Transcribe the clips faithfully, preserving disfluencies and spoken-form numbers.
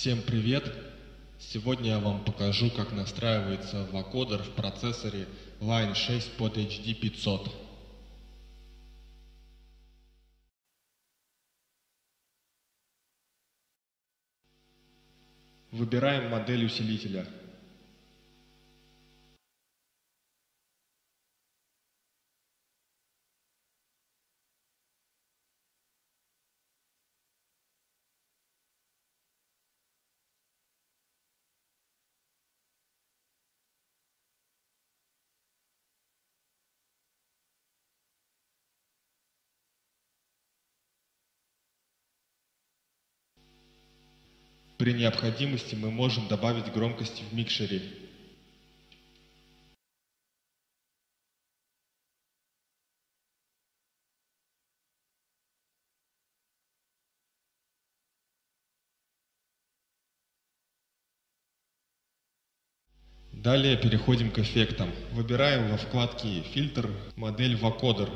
Всем привет! Сегодня я вам покажу, как настраивается вокодер в процессоре Line шесть под эйч ди пятьсот. Выбираем модель усилителя. При необходимости мы можем добавить громкости в микшере. Далее переходим к эффектам. Выбираем во вкладке «Фильтр» модель вокодер.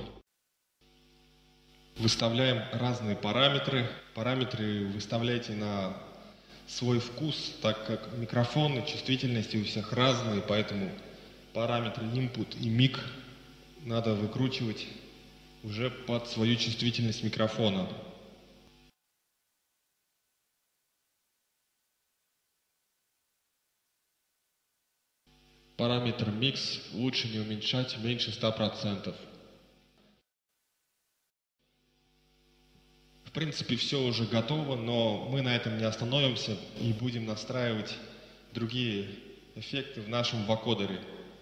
Выставляем разные параметры. Параметры выставляйте на свой вкус, так как микрофоны, чувствительности у всех разные, поэтому параметры input и mic надо выкручивать уже под свою чувствительность микрофона. Параметр mix лучше не уменьшать меньше ста процентов. В принципе, все уже готово, но мы на этом не остановимся и будем настраивать другие эффекты в нашем вокодере.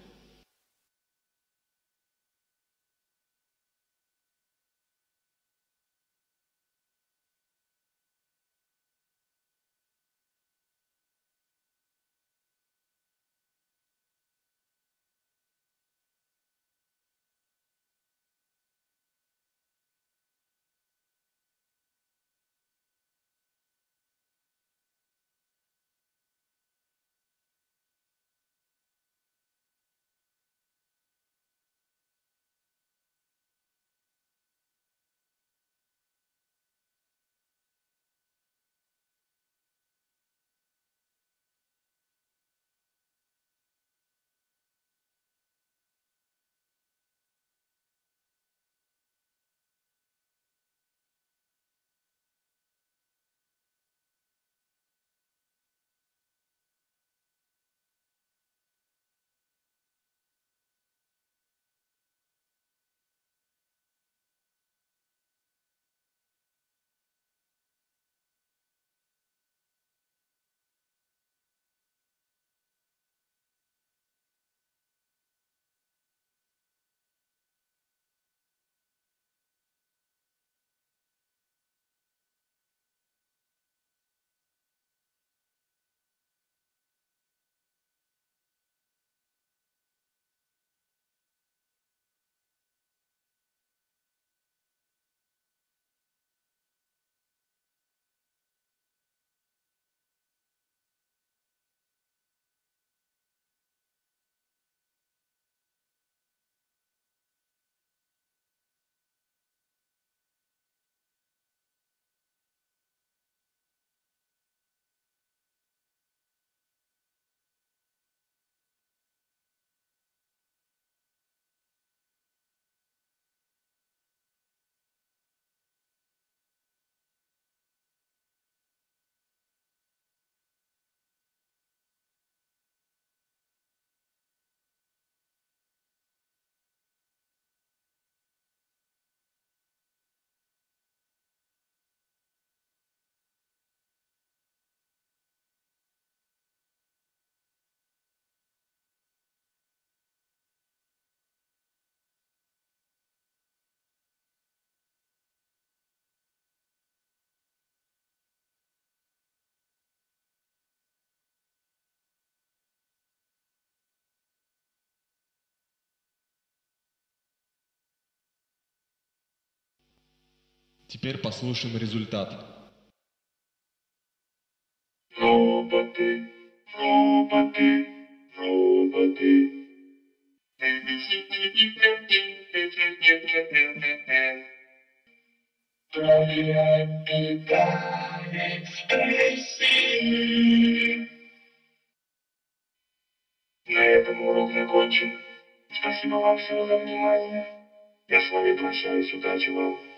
Теперь послушаем результат. Роботы, роботы, роботы. Проверяем питание экспрессии. На этом урок закончен. Спасибо вам всем за внимание. Я с вами прощаюсь. Удачи вам.